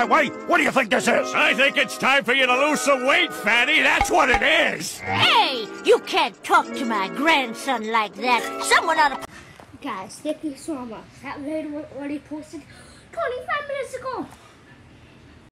that way? What do you think this is? I think it's time for you to lose some weight, fatty. That's what it is. Hey, you can't talk to my grandson like that. Someone ought to... Guys, thank you so much. That video already posted 25 minutes ago.